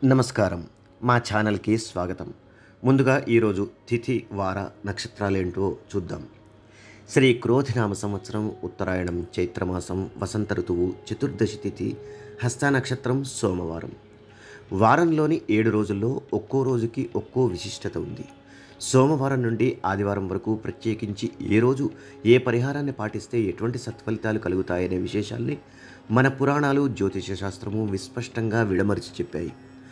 నమస్కారం. మా ఛానల్‌కి స్వాగతం. ముందుగా ఈరోజు తిథి, వార, నక్షత్రాలేంటో చూద్దాం. శ్రీ క్రోధినామ సంవత్సరం, ఉత్తరాయణం, చైత్రమాసం, వసంత ఋతువు, చతుర్దశి తిథి, హస్త నక్షత్రం, సోమవారం. వారంలోని 7 రోజుల్లో ఒక్కో రోజుకి ఒక్కో విశిష్టత ఉంది. సోమవారం నుండి ఆదివారం వరకు ప్రత్యేకించి ఏ రోజు ఏ పరిహారాన్ని పాటిస్తే ఎటువంటి సత్ఫలితాలు కలుగుతాయనే విశేషాల్ని మన పురాణాలు, జ్యోతిష శాస్త్రము విస్పష్టంగా విడమరిచి చెప్పాయి.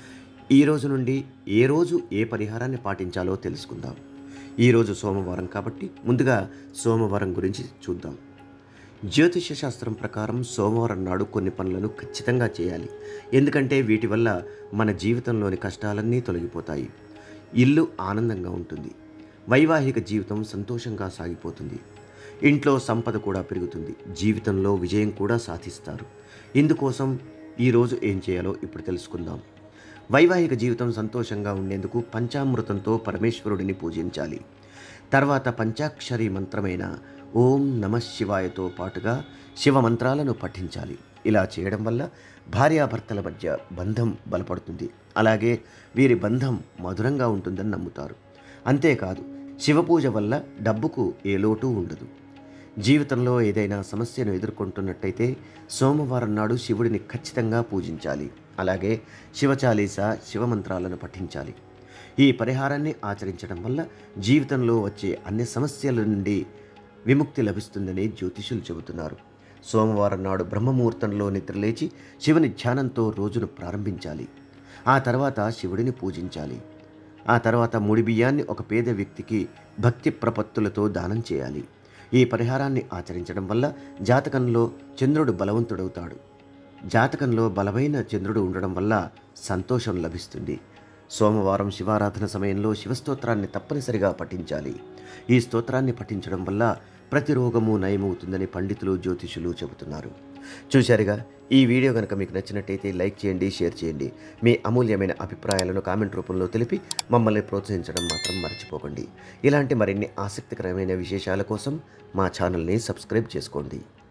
ఈ రోజు నుండి ఏ రోజు ఏ పరిహారాన్ని పాటించాలో తెలుసుకుందాం. ఈరోజు సోమవారం కాబట్టి ముందుగా సోమవారం గురించి చూద్దాం. జ్యోతిష శాస్త్రం ప్రకారం సోమవారం నాడు కొన్ని పనులను ఖచ్చితంగా చేయాలి. ఎందుకంటే వీటి వల్ల మన జీవితంలోని కష్టాలన్నీ తొలగిపోతాయి. ఇల్లు ఆనందంగా ఉంటుంది. వైవాహిక జీవితం సంతోషంగా సాగిపోతుంది. ఇంట్లో సంపద కూడా పెరుగుతుంది. జీవితంలో విజయం కూడా సాధిస్తారు. ఇందుకోసం ఈరోజు ఏం చేయాలో ఇప్పుడు తెలుసుకుందాం. వైవాహిక జీవితం సంతోషంగా ఉండేందుకు పంచామృతంతో పరమేశ్వరుడిని పూజించాలి. తర్వాత పంచాక్షరి మంత్రమైన ఓం నమః శివాయతో పాటుగా శివ మంత్రాలను పఠించాలి. ఇలా చేయడం వల్ల భార్యాభర్తల మధ్య బంధం బలపడుతుంది. అలాగే వీరి బంధం మధురంగా ఉంటుందని నమ్ముతారు. అంతేకాదు, శివపూజ వల్ల డబ్బుకు ఏ లోటు ఉండదు. జీవితంలో ఏదైనా సమస్యను ఎదుర్కొంటున్నట్టయితే సోమవారం నాడు శివుడిని ఖచ్చితంగా పూజించాలి. అలాగే శివచాలీస, శివమంత్రాలను పఠించాలి. ఈ పరిహారాన్ని ఆచరించడం వల్ల జీవితంలో వచ్చే అన్ని సమస్యల నుండి విముక్తి లభిస్తుందని జ్యోతిషులు చెబుతున్నారు. సోమవారం నాడు బ్రహ్మముహూర్తంలో నిద్రలేచి శివుని ధ్యానంతో రోజును ప్రారంభించాలి. ఆ తర్వాత శివుడిని పూజించాలి. ఆ తర్వాత ముడి బియ్యాన్ని ఒక పేద వ్యక్తికి భక్తి ప్రపత్తులతో దానం చేయాలి. ఈ పరిహారాన్ని ఆచరించడం వల్ల జాతకంలో చంద్రుడు బలవంతుడవుతాడు. జాతకంలో బలమైన చంద్రుడు ఉండడం వల్ల సంతోషం లభిస్తుంది. సోమవారం శివారాధన సమయంలో శివస్తోత్రాన్ని తప్పనిసరిగా పఠించాలి. ఈ స్తోత్రాన్ని పఠించడం వల్ల ప్రతి రోగము నయమవుతుందని పండితులు, జ్యోతిషులు చెబుతున్నారు. చూశారుగా, ఈ వీడియో కనుక మీకు నచ్చినట్టయితే లైక్ చేయండి, షేర్ చేయండి. మీ అమూల్యమైన అభిప్రాయాలను కామెంట్ రూపంలో తెలిపి మమ్మల్ని ప్రోత్సహించడం మాత్రం మర్చిపోకండి. ఇలాంటి మరిన్ని ఆసక్తికరమైన విశేషాల కోసం మా ఛానల్ని సబ్స్క్రైబ్ చేసుకోండి.